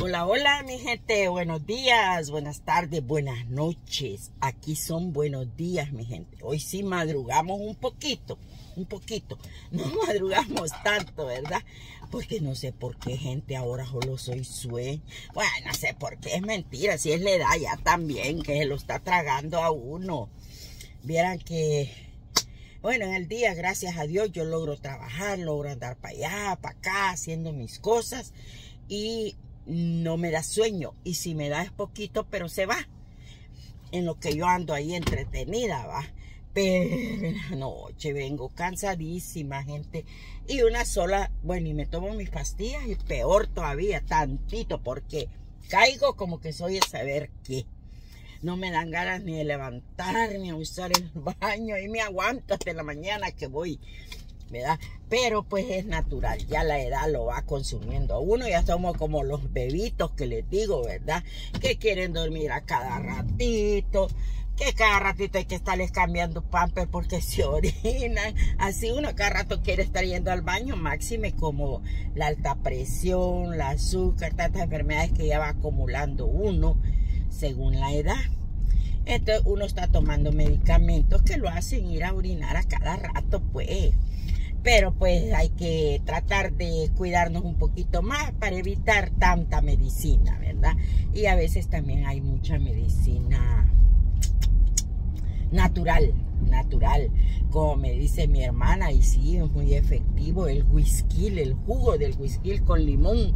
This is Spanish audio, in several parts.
Hola, hola mi gente, buenos días, buenas tardes, buenas noches. Aquí son buenos días mi gente. Hoy sí madrugamos un poquito. No madrugamos tanto, ¿verdad? Porque no sé por qué gente ahora solo soy sueño. Bueno, no sé por qué, es mentira, si es la edad ya también que se lo está tragando a uno. Vieran que, bueno, en el día, gracias a Dios, yo logro trabajar, logro andar para allá, para acá, haciendo mis cosas y no me da sueño, y si me da es poquito, pero se va en lo que yo ando ahí entretenida, va. Pero en la noche vengo cansadísima, gente, y una sola, bueno, y me tomo mis pastillas y peor todavía, tantito, porque caigo como que soy el saber qué. No me dan ganas ni de levantar, ni de usar el baño, y me aguanto hasta la mañana que voy, ¿verdad? Pero pues es natural, ya la edad lo va consumiendo a uno, ya somos como los bebitos que les digo, ¿verdad? Que quieren dormir a cada ratito, que cada ratito hay que estarles cambiando pampers porque se orinan, así uno cada rato quiere estar yendo al baño, máxime como la alta presión, el azúcar, tantas enfermedades que ya va acumulando uno según la edad. Entonces uno está tomando medicamentos que lo hacen ir a orinar a cada rato, pues. Pero pues hay que tratar de cuidarnos un poquito más para evitar tanta medicina, ¿verdad? Y a veces también hay mucha medicina natural, como me dice mi hermana, y sí, es muy efectivo el whisky, el jugo del whisky con limón,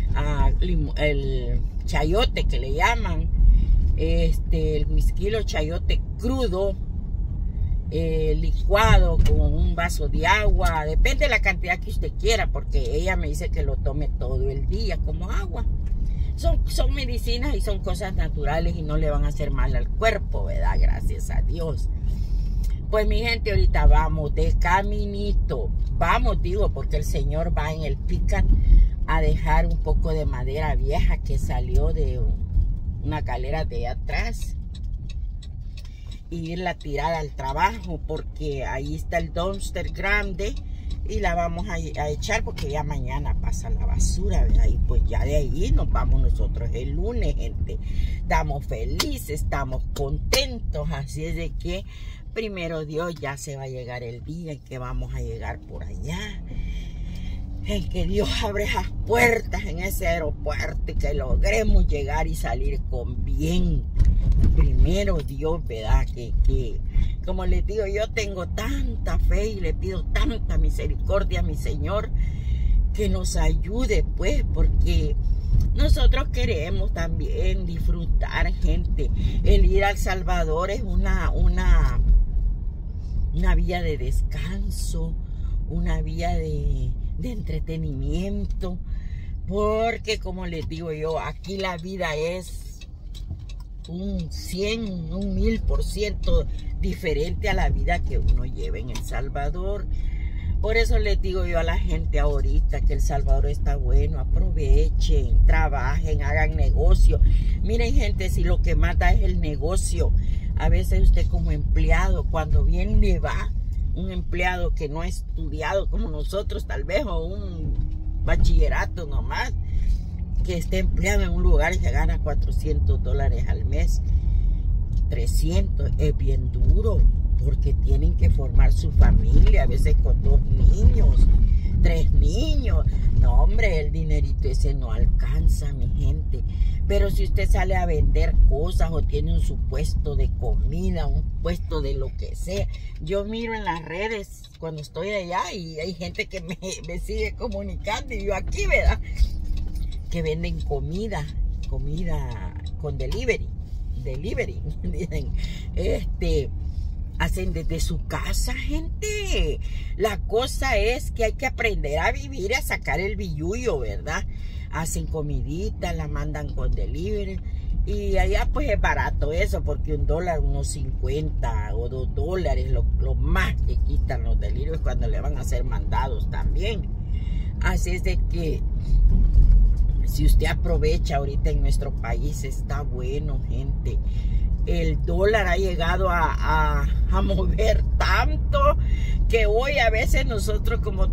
el chayote que le llaman, el whisky o chayote crudo, licuado con un vaso de agua, depende de la cantidad que usted quiera, porque ella me dice que lo tome todo el día como agua. Son medicinas y son cosas naturales y no le van a hacer mal al cuerpo, ¿verdad? Gracias a Dios. Pues mi gente, ahorita vamos de caminito. Vamos, digo, porque el Señor va en el pickup a dejar un poco de madera vieja que salió de una calera de atrás y irla a tirar al trabajo, porque ahí está el dumpster grande y la vamos a echar porque ya mañana pasa la basura, ¿verdad? Y pues ya de ahí nos vamos nosotros el lunes, gente. Estamos felices, estamos contentos, así es de que primero Dios ya se va a llegar el día en que vamos a llegar por allá, en que Dios abre esas puertas en ese aeropuerto y que logremos llegar y salir con bien. Primero Dios, ¿verdad? Que como les digo, yo tengo tanta fe y le pido tanta misericordia a mi Señor que nos ayude, pues, porque nosotros queremos también disfrutar, gente. El ir a El Salvador es una vía de descanso, una vía de entretenimiento, porque como les digo yo, aquí la vida es un 100, un 1000% diferente a la vida que uno lleva en El Salvador. Por eso les digo yo a la gente ahorita que El Salvador está bueno, aprovechen, trabajen, hagan negocio. Miren, gente, si lo que mata es el negocio, a veces usted como empleado, cuando bien le va, un empleado que no ha estudiado como nosotros tal vez, o un bachillerato nomás, que esté empleado en un lugar y se gana $400 al mes, 300, es bien duro, porque tienen que formar su familia, a veces con 2 niños, 3 niños. No, hombre, el dinerito ese no alcanza, mi gente. Pero si usted sale a vender cosas o tiene un su puesto de comida, un puesto de lo que sea. Yo miro en las redes cuando estoy allá y hay gente que me sigue comunicando y yo aquí, ¿verdad? Que venden comida con delivery, dicen, hacen desde su casa, gente. La cosa es que hay que aprender a vivir y a sacar el billullo, ¿verdad? Hacen comidita, la mandan con delivery, y allá pues es barato eso, porque $1, unos 50 o $2, lo más que quitan los delivery cuando le van a hacer mandados también. Así es de que si usted aprovecha ahorita en nuestro país, está bueno, gente. el dólar ha llegado a mover tanto que hoy a veces nosotros como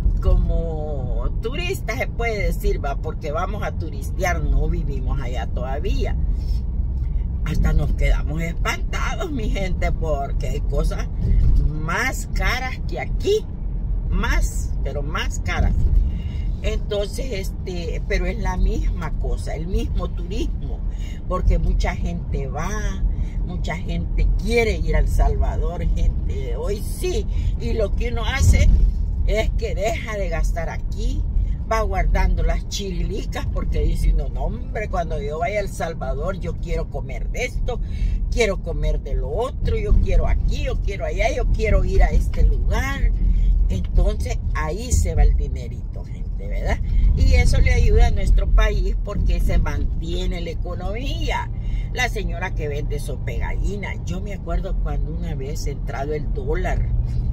turistas se puede decir, va, porque vamos a turistear, no vivimos allá todavía. Hasta nos quedamos espantados, mi gente, porque hay cosas más caras que aquí, pero más caras. Entonces, pero es la misma cosa, el mismo turismo, porque mucha gente va, mucha gente quiere ir a El Salvador, gente, hoy sí, y lo que uno hace es que deja de gastar aquí, va guardando las chirilicas, porque dice uno, no hombre, cuando yo vaya a El Salvador, yo quiero comer de esto, quiero comer de lo otro, yo quiero aquí, yo quiero allá, yo quiero ir a este lugar. Entonces ahí se va el dinerito, gente, ¿verdad? Y eso le ayuda a nuestro país porque se mantiene la economía. La señora que vende sopa de gallina, yo me acuerdo cuando una vez entrado el dólar,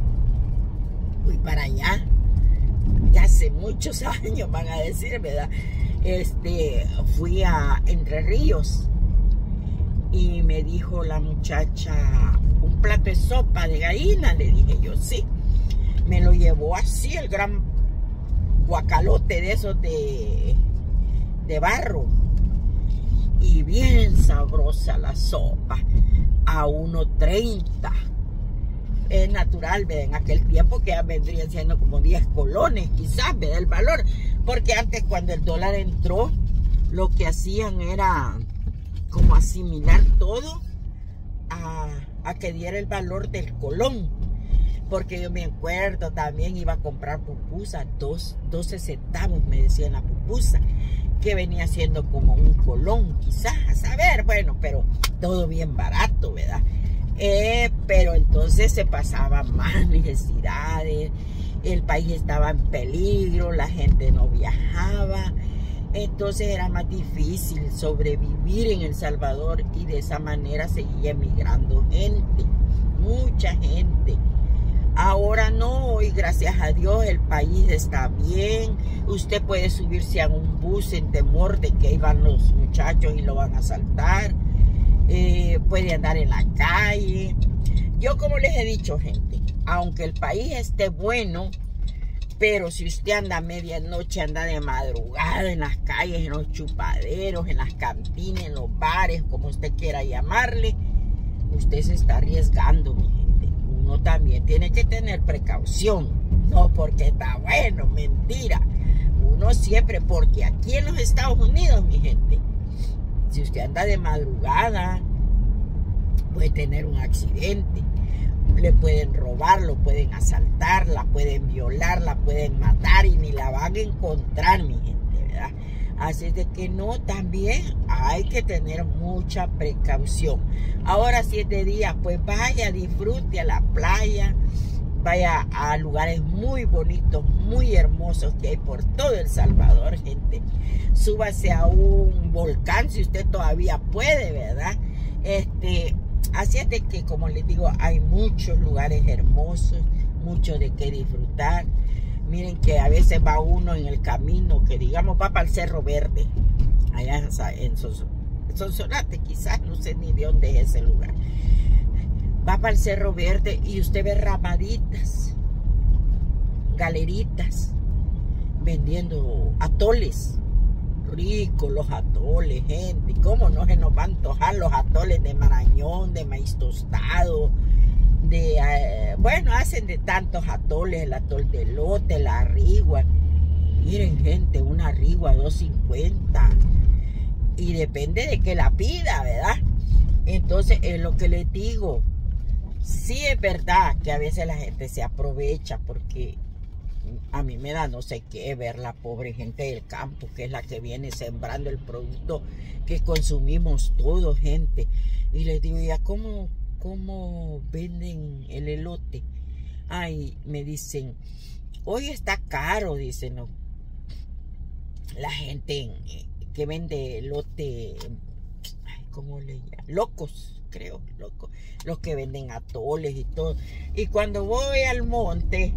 fui para allá, ya hace muchos años van a decir, ¿verdad? Fui a Entre Ríos y me dijo la muchacha, un plato de sopa de gallina, le dije yo, sí. Me lo llevó así, el gran guacalote de esos de barro. Y bien sabrosa la sopa, a 1.30. Es natural, ¿verdad? En aquel tiempo que ya vendrían siendo como 10 colones, quizás, ¿verdad? El valor. Porque antes, cuando el dólar entró, lo que hacían era como asimilar todo a que diera el valor del colón. Porque yo me acuerdo, también iba a comprar pupusas, 12 centavos me decían la pupusa, que venía siendo como un colón, quizás, a saber, bueno, pero todo bien barato, ¿verdad? Pero entonces se pasaban más necesidades, el país estaba en peligro, la gente no viajaba, entonces era más difícil sobrevivir en El Salvador y de esa manera seguía emigrando gente, mucha gente. Ahora no, y gracias a Dios el país está bien. Usted puede subirse a un bus sin temor de que ahí van los muchachos y lo van a asaltar. Puede andar en la calle. Yo, como les he dicho, gente, aunque el país esté bueno, pero si usted anda a medianoche, anda de madrugada en las calles, en los chupaderos, en las cantinas, en los bares, como usted quiera llamarle, usted se está arriesgando, mi gente. Uno también tiene que tener precaución, no porque está bueno, mentira. Uno siempre, porque aquí en los Estados Unidos, mi gente, si usted anda de madrugada, puede tener un accidente, le pueden robar, lo pueden asaltar, la pueden violar, la pueden matar y ni la van a encontrar, mi gente, ¿verdad? Así de que no, también hay que tener mucha precaución. Ahora 7 días, pues vaya, disfrute a la playa, vaya a lugares muy bonitos, muy hermosos que hay por todo El Salvador, gente. Súbase a un volcán si usted todavía puede, ¿verdad? Así es de que, como les digo, hay muchos lugares hermosos, mucho de qué disfrutar. Miren que a veces va uno en el camino, que digamos va para el Cerro Verde, allá en Sonsonate, quizás, no sé ni de dónde es ese lugar. Va para el Cerro Verde y usted ve ramaditas, galeritas, vendiendo atoles. Ricos los atoles, gente. ¿Cómo no se nos van a antojar los atoles de marañón, de maíz tostado? Bueno, hacen de tantos atoles, el atol de elote, la rigua. Miren, gente, una rigua $2.50. Y depende de que la pida, ¿verdad? Entonces, es lo que les digo. Sí es verdad que a veces la gente se aprovecha, porque a mí me da no sé qué ver la pobre gente del campo, que es la que viene sembrando el producto que consumimos todos, gente. Y les digo, ¿ya cómo venden el elote? Ay, me dicen, hoy está caro, dicen, ¿no? La gente que vende elote, ay, ¿cómo le llaman? Locos, creo, locos, los que venden atoles y todo. Y cuando voy al monte,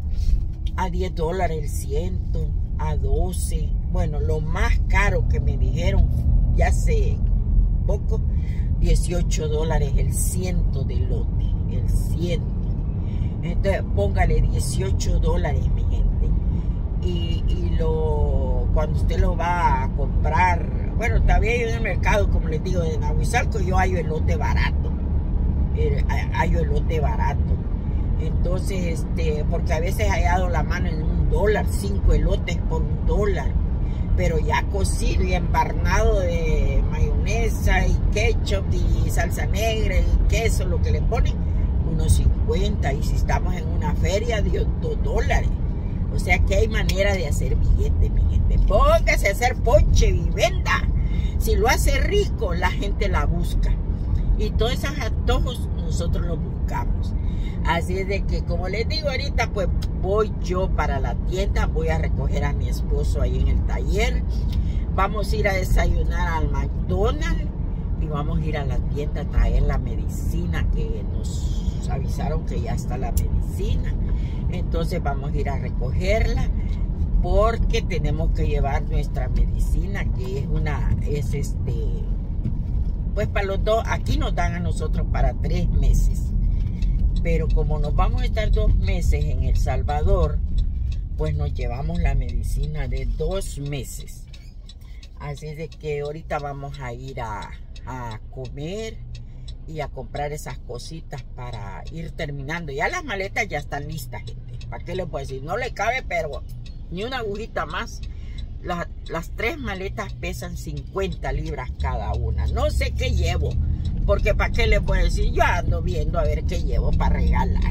a $10 el ciento, a 12. Bueno, lo más caro que me dijeron ya hace poco $18 el ciento de lote, el ciento. Entonces póngale $18, mi gente. Y cuando usted lo va a comprar, bueno, todavía hay en el mercado, como les digo, de Nahuizalco, yo hallo elote barato. Hallo elote barato. Entonces, porque a veces he hallado la mano en $1, 5 elotes por $1. Pero ya cocido y embarnado de mayonesa y ketchup y salsa negra y queso, lo que le ponen, unos 50. Y si estamos en una feria, de $2. O sea que hay manera de hacer billetes, mi gente. Póngase a hacer ponche y venda. Si lo hace rico, la gente la busca. Y todos esos antojos nosotros los buscamos. Así es de que, como les digo ahorita, pues voy yo para la tienda. Voy a recoger a mi esposo ahí en el taller. Vamos a ir a desayunar al McDonald's. Y vamos a ir a la tienda a traer la medicina, que nos avisaron que ya está la medicina. Entonces vamos a ir a recogerla, porque tenemos que llevar nuestra medicina, que es pues para los dos. Aquí nos dan a nosotros para 3 meses. Pero como nos vamos a estar 2 meses en El Salvador, pues nos llevamos la medicina de 2 meses. Así es de que ahorita vamos a ir a comer y a comprar esas cositas para ir terminando. Ya las maletas ya están listas, gente. ¿Para qué les puedo decir? No le cabe, pero ni una agujita más. Las 3 maletas pesan 50 libras cada una. No sé qué llevo, porque ¿para qué les puedo decir? Yo ando viendo a ver qué llevo para regalar.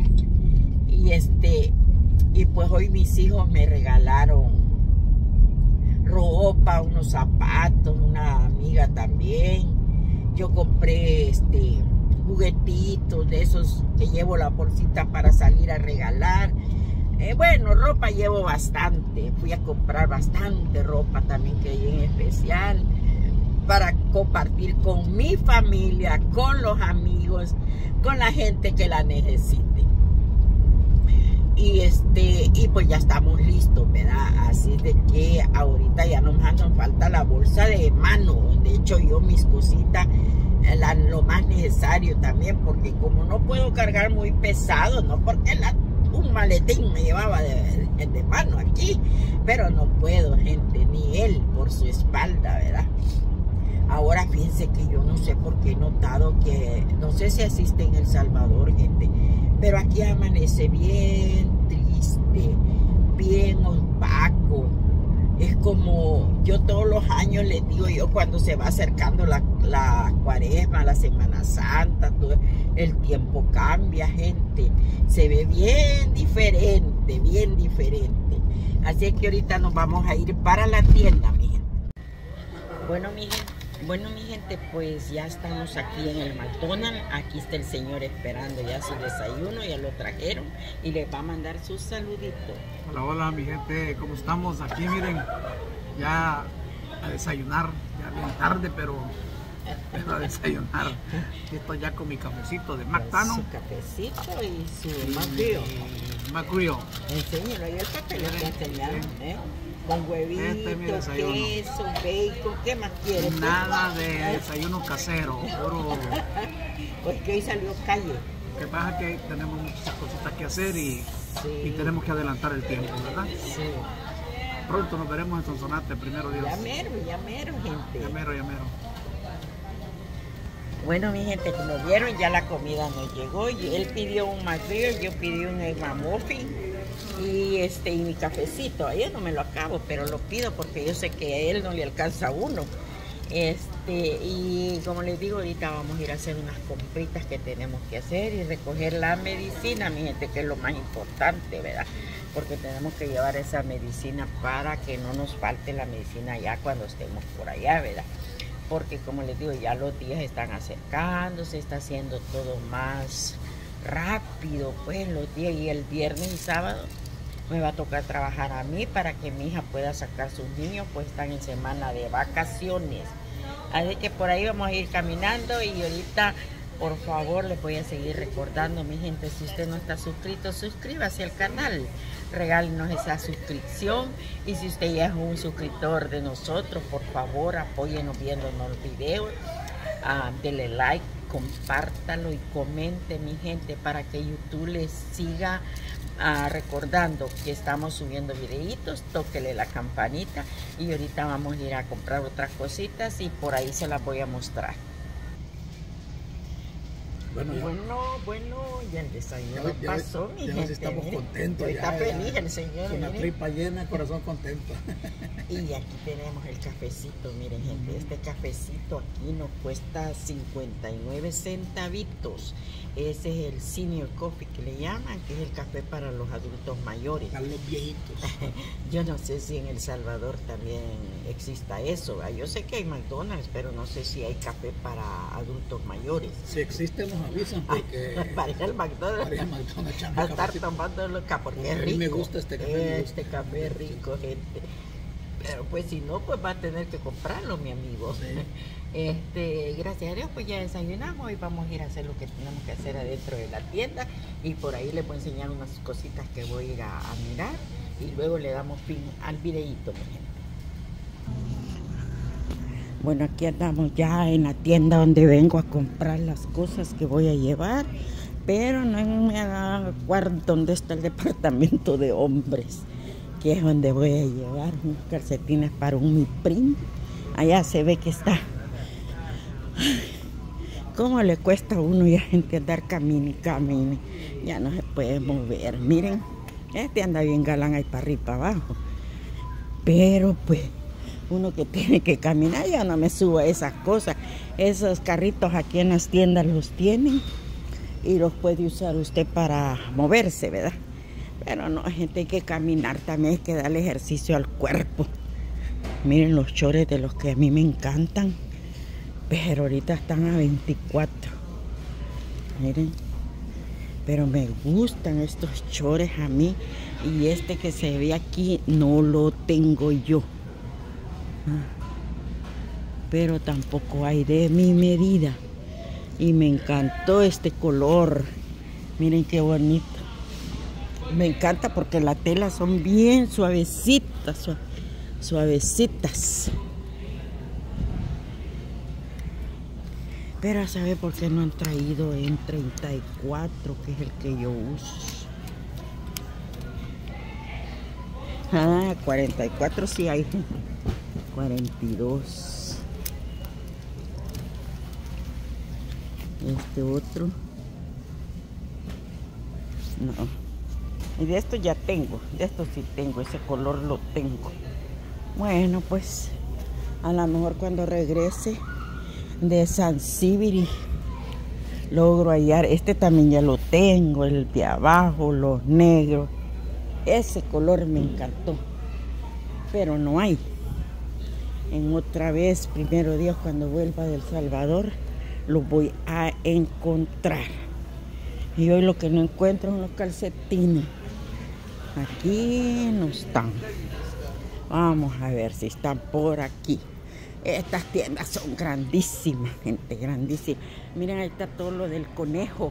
Y pues hoy mis hijos me regalaron ropa, unos zapatos, una amiga también. Yo compré juguetitos de esos que llevo la bolsita para salir a regalar. Bueno, ropa llevo bastante. Fui a comprar bastante ropa también, que hay en especial, para compartir con mi familia, con los amigos, con la gente que la necesite. Y pues ya estamos listos, ¿verdad? Así de que ahorita ya nos falta la bolsa de mano, donde echo yo mis cositas, lo más necesario también, porque como no puedo cargar muy pesado, no porque un maletín me llevaba de mano aquí, pero no puedo, gente, ni él por su espalda, ¿verdad? Ahora fíjense que yo no sé por qué he notado que, no sé si asiste en El Salvador, gente, pero aquí amanece bien triste, bien opaco. Es como yo todos los años les digo yo, cuando se va acercando la cuaresma, la Semana Santa, todo el tiempo cambia, gente. Se ve bien diferente, bien diferente. Así es que ahorita nos vamos a ir para la tienda, mi gente. Bueno, mi gente, pues ya estamos aquí en el McDonald's. Aquí está el señor esperando ya su desayuno, ya lo trajeron y les va a mandar sus saluditos. Hola, hola, mi gente, ¿cómo estamos? Aquí, miren, ya a desayunar, ya bien tarde, pero a desayunar. Estoy ya con mi cafecito de McDonald's. Su cafecito y su McGrill. McGrill. Enséñalo, ahí el papel lo está enseñando, ¿eh? Con huevitos, queso, bacon, ¿qué más quieres? Nada de desayuno casero, puro. Porque hoy salió calle. Lo que pasa es que tenemos muchas cositas que hacer y tenemos que adelantar el tiempo, ¿verdad? Sí. Pronto nos veremos en Sonsonate, primero Dios. Ya mero, gente. Ya mero. Bueno, mi gente, como vieron, ya la comida nos llegó. Él pidió un McGrill, yo pedí un egg muffin. Y mi cafecito, ayer no me lo acabo, pero lo pido porque yo sé que a él no le alcanza uno. Y como les digo, ahorita vamos a ir a hacer unas compritas que tenemos que hacer y recoger la medicina, mi gente, que es lo más importante, ¿verdad? Porque tenemos que llevar esa medicina para que no nos falte la medicina ya cuando estemos por allá, ¿verdad? Porque como les digo, ya los días están acercando, se está haciendo todo más rápido, pues los días, y el viernes y sábado me va a tocar trabajar a mí para que mi hija pueda sacar sus niños, pues están en semana de vacaciones. Así que por ahí vamos a ir caminando y ahorita, por favor, les voy a seguir recordando, mi gente, si usted no está suscrito, suscríbase al canal, regálenos esa suscripción, y si usted ya es un suscriptor de nosotros, por favor, apóyenos viéndonos los videos. Dele like, compártalo y comente, mi gente, para que YouTube les siga recordando que estamos subiendo videitos. Tóquele la campanita y ahorita vamos a ir a comprar otras cositas y por ahí se las voy a mostrar. Bueno, ya el desayuno pasó, mi gente. Estamos contentos. Está feliz el señor. Con la tripa llena, corazón contento. Y aquí tenemos el cafecito, miren, gente. Este cafecito aquí nos cuesta 59 centavitos. Ese es el senior coffee que le llaman, que es el café para los adultos mayores. Para los viejitos. Yo no sé si en El Salvador también exista eso. Yo sé que hay McDonald's, pero no sé si hay café para adultos mayores. Si existe, nos avisan porque... Para ir al McDonald's. A estar tomando loca porque es rico. A mí me gusta este café. Este café es rico, gente. Pero pues si no, pues va a tener que comprarlo, mi amigo. Sí. Gracias a Dios, pues ya desayunamos y vamos a ir a hacer lo que tenemos que hacer adentro de la tienda. Y por ahí les voy a enseñar unas cositas que voy a ir a mirar. Y luego le damos fin al videíto, mi gente. Bueno, aquí andamos ya en la tienda donde vengo a comprar las cosas que voy a llevar. Pero no me acuerdo dónde está el departamento de hombres, que es donde voy a llevar unos calcetines para un mi primo. Allá se ve que está. ¿Cómo le cuesta a uno ya gente andar camine y camine? Ya no se puede mover. Miren, este anda bien galán ahí para arriba y para abajo. Pero pues, uno que tiene que caminar, ya no me subo a esas cosas. Esos carritos aquí en las tiendas los tienen y los puede usar usted para moverse, ¿verdad? Pero no, gente, hay que caminar, también hay que darle ejercicio al cuerpo. Miren los chores de los que a mí me encantan, pero ahorita están a 24. Miren, pero me gustan estos chores a mí, y este que se ve aquí no lo tengo yo. Pero tampoco hay de mi medida. Y me encantó este color. Miren qué bonito. Me encanta porque las telas son bien suavecitas, suavecitas. Pero a saber por qué no han traído en 34, que es el que yo uso. 44 sí hay. 42. Este otro. No. Y de esto ya tengo. De esto sí tengo. Ese color lo tengo. Bueno, pues a lo mejor cuando regrese de San Sibiri logro hallar. Este también ya lo tengo. El de abajo, los negros. Ese color me encantó. Pero no hay. En otra vez, primero Dios, cuando vuelva de El Salvador, los voy a encontrar. Y hoy lo que no encuentro son los calcetines. Aquí no están. Vamos a ver si están por aquí. Estas tiendas son grandísimas, gente, grandísimas. Miren, ahí está todo lo del conejo.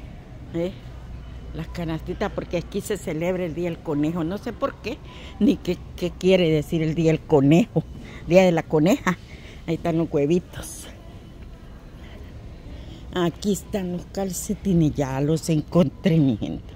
Las canastitas, porque aquí se celebra el Día del Conejo. No sé por qué, ni qué quiere decir el Día del Conejo. Día de la Coneja. Ahí están los huevitos. Aquí están los calcetines. Ya los encontré, mi gente.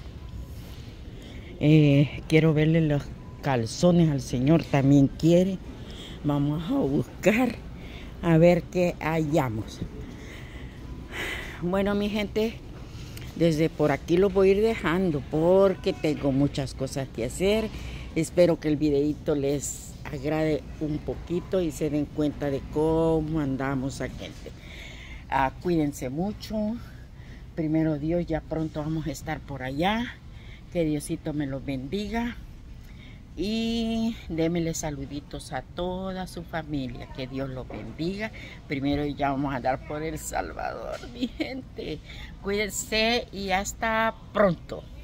Quiero verle los calzones al señor. También quiere. Vamos a buscar a ver qué hallamos. Bueno, mi gente, desde por aquí los voy a ir dejando porque tengo muchas cosas que hacer. Espero que el videito les agrade un poquito y se den cuenta de cómo andamos aquí, gente. Cuídense mucho. Primero Dios, ya pronto vamos a estar por allá. Que Diosito me los bendiga. Y démele saluditos a toda su familia. Que Dios los bendiga. Primero ya vamos a andar por El Salvador, mi gente. Cuídense y hasta pronto.